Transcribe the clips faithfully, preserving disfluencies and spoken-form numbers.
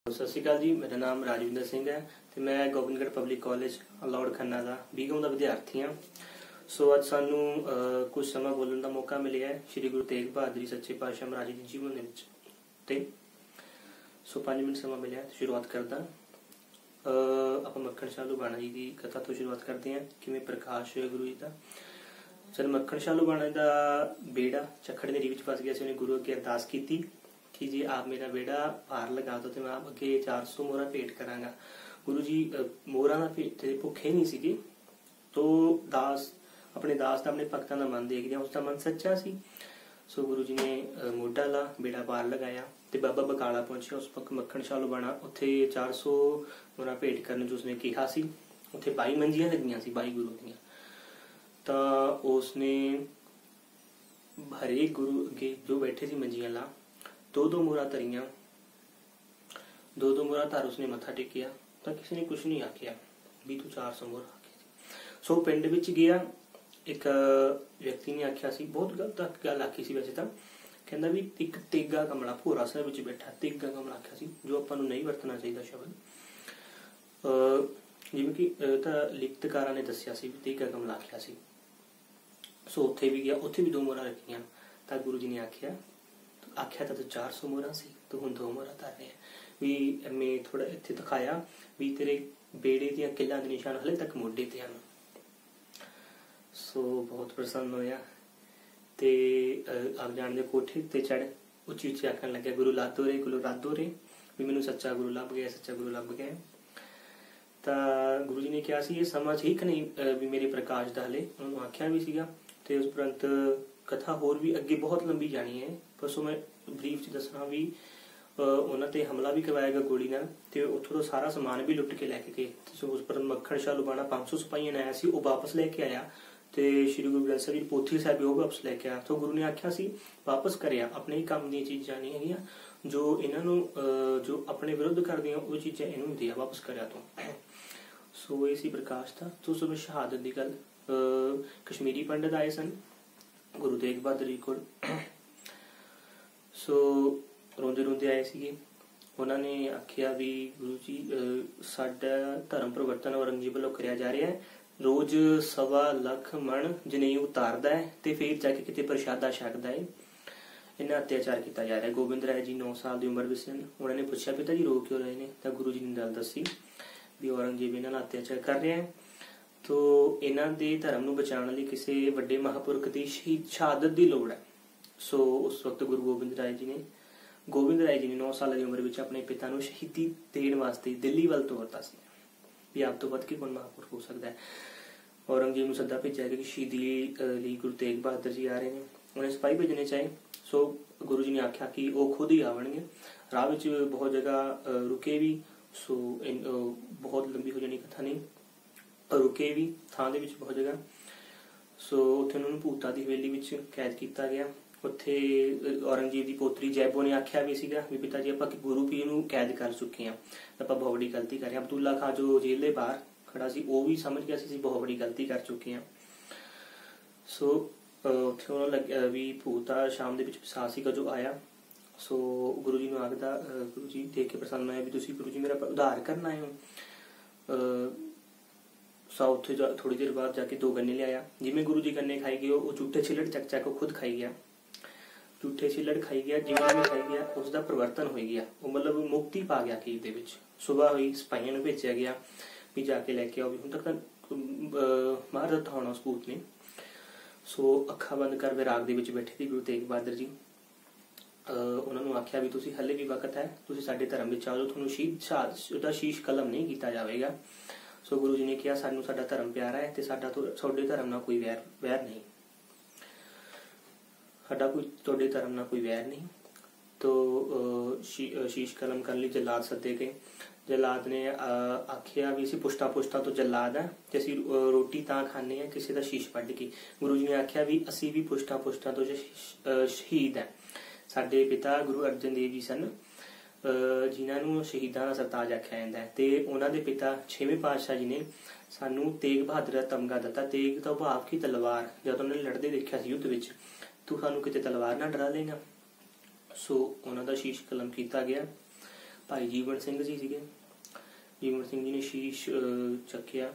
सत श्री अकाल जी, मेरा नाम राजविंदर सिंह है ਤੇ मैं गोबिंदगढ़ पब्लिक कॉलेज अलाउड खन्ना का बीकॉम का विद्यार्थी हाँ। सो अज सानू कुछ समा बोलने का मौका मिले है श्री गुरु तेग बहादुर सच्चे पातशाह महाराज जी जीवन के। सो पाँच मिनट समा मिले तो शुरुआत करदा। आप मक्खन शाह लुबाणा जी की कथा तो शुरुआत करते हैं कि प्रकाश होया गुरु जी का। जब मक्खन शाह लुबाणा का बेड़ा चखड़ नेरी विच फस गया से उन्हें गुरु अगे अरदास की कि जी आप मेरा बेड़ा पार लगा दो तो मैं आप अगे चार सौ मोहरा भेंट करांगा। गुरु जी मोहरा ना भेंट भुखे नहीं सी तो दास अपने दास का अपने भगतों का मन देखदे उसका मन सच्चा सी। सो गुरु जी ने मोढा ला बेड़ा पार लगाया तो बाबा बकाला पहुंचे। उस वक्त मक्खन शाह लुबाणा उत्थे चार सौ मोहरा भेंट करने जो उसने कहा सी। उत्थे बाई मंजियां लगियां सी बाई गुरु दियां। तो उसने हरेक गुरु अगे जो बैठे सी मंजियां ला दो दो मोहरा धरियां। दो दो मोहरा धर उसने मत्था टेकिया तो किसी ने कुछ नहीं आखिया भी तू चार सौ मोहरा आखी। सो पिंड विच गया एक व्यक्ति ने आखिया सी, बहुत गलत गल आखी सी वैसे तो, कहंदा भी एक तेगा कमला भोरा साहिब विच बैठा तेगा कमला आखिया सी जो आपां नूं नहीं वरतना चाहिए शब्द। जिवें कि लिखतकारां ने दस्सिया सी तेगा कमला आखिया सी। सो उत्थे भी गया, उत्थे भी दो मोहरा रखियां तो गुरु जी ने आखिया आख्या तो चार सौ मोहरा सी तो हुण दो मोहरा धर रहे भी मैं थोड़ा इत्थे दिखाया भी तेरे बेड़े दियां किल्लां दे निशान हले तक मोढे ते हन। सो बहुत प्रसन्न होया ते आप जाणदे कोठे ते चढ़ उच्ची उच्ची आखण लग्या गुरु लादो रे गुरु लादो रे भी मैनूं सच्चा गुरु लभ गया सच्चा गुरु लभ गया। तां गुरु जी ने कहा सी ये समा ठीक नहीं भी मेरे प्रकाश दा हले उन्होंने आख्या भी सीगा ते उस उपरंत कथा होर भी अगे बहुत लंबी जानी है पर सो मैं ब्रीफ च दसना भी उन्होंने ते हमला भी करवाया गया गोली नाल ते उत्थों तो सारा समान भी लुट के लैके गए। सो उस पर मक्खन शाह लुबाणा पांच सौ सिपाहियां ने आया सी वो वापस लैके आया ते श्री गुरु ग्रंथ साहिब जी पोथी साहिब भी वापस लैके आया। तो गुरु ने आख्या सी वापस करिया अपने ही काम दी चीज़ां नहीं हैगियां जो इन्हां नूं जो अपने विरुद्ध करदियां वो चीज़ां इन्हूं दिया वापस करिया तो। सो ये सी प्रकाश था। तो सुबह शहादत की गल कश्मीरी पंडित आए सन गुरु तेग बहादुर जी कोल। सो रोंदे रोंदे आए सीगे उन्होंने आख्या भी गुरु जी साडा धर्म परिवर्तन औरंगजेब वालों करिया जा रहा है रोज सवा लख मन जनेऊ उतारदा है ते फिर जाके किते प्रशादा छकदा है इन्ना अत्याचार किया जा रहा है। गोबिंद राय जी नौ साल की उम्र विच सन। उन्होंने पूछा पिता जी रो क्यों रहे हैं तो गुरु जी ने गल दसी भी औरंगजेब इन्हां नाल अत्याचार कर रहा है तो इन्हां दे धर्म नूं बचाउण लई किसी वड्डे महापुरख दी शहीद शहादत की लोड़ है। सो उस वक्त गुरु गोबिंद राय जी ने गोबिंद राय जी ने नौ साल की उम्र में अपने पिता नूं शहीदी देण वास्ते दिल्ली वल तोरता सी भी आप तो वध के कौन महापुरख हो सकता है। औरंगजेब नूं सद्दा भेजिया कि शहीदी लई गुरु तेग बहादुर जी आ रहे हैं उन्हें सिपाही भेजने चाहे। सो गुरु जी ने आख्या कि वह खुद ही आवणगे। राह विच बहुत जगह रुके भी। सो इन बहुत लंबी हो जानी कथा नहीं रुके भी थां दे विच बहुत जगह। सो उत्थे उन्होंने भूता की हवेली विच कैद किया गया। उत्थे औरंगजेब की पोतरी जैबो ने आख्या भी सीगा भी पिता जी आपां गुरु पीर नूं कैद कर चुके हैं आपां बहुत बड़ी गलती कर रहे हैं। अब्दुल्ला खां जो जेल दे बाहर खड़ा सी वो भी समझ गया सी बहुत बड़ी गलती कर चुके हैं। सो उत्थे उन्होंने लग्या भी भूता शाम दे विच पिशाच जो आया। सो गुरु जी नूं आखदा गुरु जी देख के प्रसन्न होया भी तुसीं गुरु जी मेरा उद्धार करना आए हो। सो उत्थे थोड़ी देर बाद जाके दो गन्ने लिया जिवें गुरु जी गन्ने खाई गए वो झूठे छिलड़ चक चक खुद खाई गया झूठे छिलड़ खाई गया जिवें भी खाई गया उसका परिवर्तन हो गया वो मतलब मुक्ति पा गया अखीर दे विच। सुबह हुई सिपाहियों नूं भेजिया गया भी जाके लैके आओ भी हुण तक तां मार दित्ता होना उस भूत ने। सो अखा बंद कर विराग दे विच बैठे थे गुरु तेग बहादुर जी। उन्होंने आख्या भी तुसीं हले भी वक्त है तुसीं साडे धर्म विच आओ तुहानूं शहीद दा शीश कलम नहीं किया जाएगा। सो गुरु जी ने कहा सानू साडा धर्म प्यारा है ते साडा तुहाडे धर्म नाल कोई वैर वैर नहीं साडा कोई तुहाडे धर्म नाल कोई वैर नहीं। तो शी, शीश कलम करने लई जलाद सद्दे गए। जलाद ने आख्या भी असीं पुछता पुछता तो जलाद है ते असीं रोटी तां खाने हैं किसी का शीश वड्ढ के। गुरु जी ने आख्या भी असीं भी पुछता पुछता तो शहीद है। साडे पिता गुरु अर्जन देव जी सन जिन्होंने शहीदां दा सरताज आख्या जांदा है ते उन्हां दे पिता छेवें पातशाह जी ने सानू तेग बहादुर दा तमगा दिता। तेग तो भाव की तलवार जब उन्होंने लड़ते देखा युद्ध विच तू सानू किते तलवार ना डरा लेगा। सो उन्हां दा शीश कलम किया गया। ਭਾਈ ਜੀਵਨ ਸਿੰਘ ਜੀ ਸੀਗੇ। ਜੀਵਨ ਸਿੰਘ ਜੀ ਨੇ ਸ਼ੀਸ਼ ਅਹ, ਚੱਕਿਆ।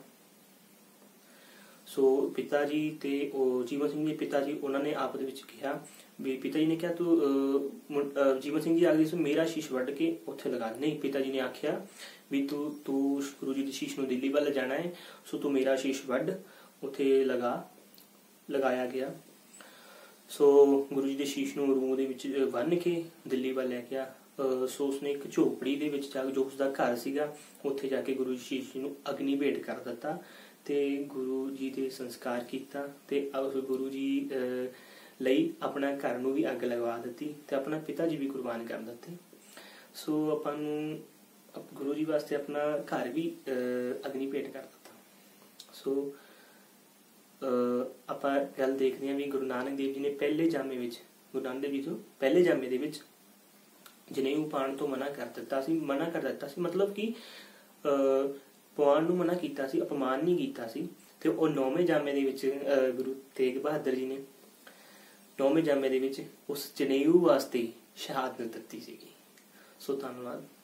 ਸੋ ਪਿਤਾ ਜੀ ਤੇ ਉਹ ਜੀਵਨ ਸਿੰਘ ਦੇ ਪਿਤਾ ਜੀ ਉਹਨਾਂ ਨੇ ਆਪਸ ਵਿੱਚ ਕਿਹਾ ਵੀ ਪਿਤਾ ਜੀ ਨੇ ਕਿਹਾ ਤੂੰ ਅਹ, ਜੀਵਨ ਸਿੰਘ ਜੀ ਆਖਦੇ ਸੀ ਮੇਰਾ ਸ਼ੀਸ਼ ਵੱਢ ਕੇ ਉੱਥੇ ਲਗਾ ਦੇ। ਨਹੀਂ, ਪਿਤਾ ਜੀ ਨੇ ਆਖਿਆ ਵੀ ਤੂੰ ਤੂੰ ਗੁਰੂ ਜੀ ਦੇ ਸ਼ੀਸ਼ ਨੂੰ ਦਿੱਲੀ ਵੱਲ ਜਾਣਾ ਹੈ, ਸੋ ਤੂੰ ਮੇਰਾ ਸ਼ੀਸ਼ ਵੱਢ ਉੱਥੇ ਲਗਾ। ਲਗਾਇਆ ਗਿਆ। ਸੋ ਗੁਰੂ ਜੀ ਦੇ ਸ਼ੀਸ਼ ਨੂੰ ਰੂੰ ਦੇ ਵਿੱਚ ਬੰਨ੍ਹ ਕੇ ਦਿੱਲੀ ਵੱਲ ਲੈ ਗਿਆ। ਸੋ ਉਸਨੇ ਇੱਕ ਝੋਪੜੀ ਦੇ ਵਿੱਚ ਜਾ ਕੇ, ਜੋ ਉਸਦਾ ਘਰ ਸੀਗਾ, ਉੱਥੇ ਜਾ ਕੇ ਗੁਰੂ ਜੀ ਸ਼ੀਸ਼ ਨੂੰ ਅਗਨੀ ਭੇਟ ਕਰ ਦਿੱਤਾ ਤੇ ਗੁਰੂ ਜੀ ਦੇ ਸੰਸਕਾਰ ਕੀਤਾ ਤੇ ਉਸ ਗੁਰੂ ਜੀ ਲਈ ਆਪਣਾ ਘਰ ਨੂੰ ਵੀ ਅੱਗ ਲਗਵਾ ਦਿੱਤੀ ਤੇ ਆਪਣਾ ਪਿਤਾ ਜੀ ਵੀ ਕੁਰਬਾਨ ਕਰ ਦਿੱਤੇ। ਸੋ ਆਪਾਂ ਨੂੰ ਗੁਰੂ ਜੀ ਵਾਸਤੇ ਆਪਣਾ ਘਰ ਵੀ ਅਗਨੀ ਭੇਟ ਕਰ ਦਿੱਤਾ। ਸੋ ਆਪਾਂ ਗੱਲ ਦੇਖਦੇ ਹਾਂ ਵੀ ਗੁਰੂ ਨਾਨਕ ਦੇਵ ਜੀ ਨੇ ਪਹਿਲੇ ਜਾਮੇ ਵਿੱਚ ਗੁਰੂ ਨਾਨਕ ਦੇਵ ਜੀ ਤੋਂ ਪਹਿਲੇ ਜਾਮੇ ਦੇ ਵਿੱਚ ਜਨੇਊ ਪਾਉਣ ਤੋਂ ਮਨਾ ਕਰ ਦਿੱਤਾ ਸੀ। ਮਨਾ ਕਰ ਦਿੱਤਾ ਸੀ ਮਤਲਬ ਕਿ ਪਾਉਣ ਨੂੰ ਮਨਾ ਕੀਤਾ ਸੀ, ਅਪਮਾਨ ਨਹੀਂ ਕੀਤਾ ਸੀ। ਤੇ ਉਹ ਨੌਵੇਂ ਜਾਮੇ ਦੇ ਵਿੱਚ ਗੁਰੂ ਤੇਗ ਬਹਾਦਰ ਜੀ ਨੇ ਨੌਵੇਂ ਜਾਮੇ ਦੇ ਵਿੱਚ ਉਸ ਜਨੇਊ ਵਾਸਤੇ ਸ਼ਹਾਦਤ ਦਿੱਤੀ ਸੀਗੀ। ਸੋ ਧੰਨਵਾਦ।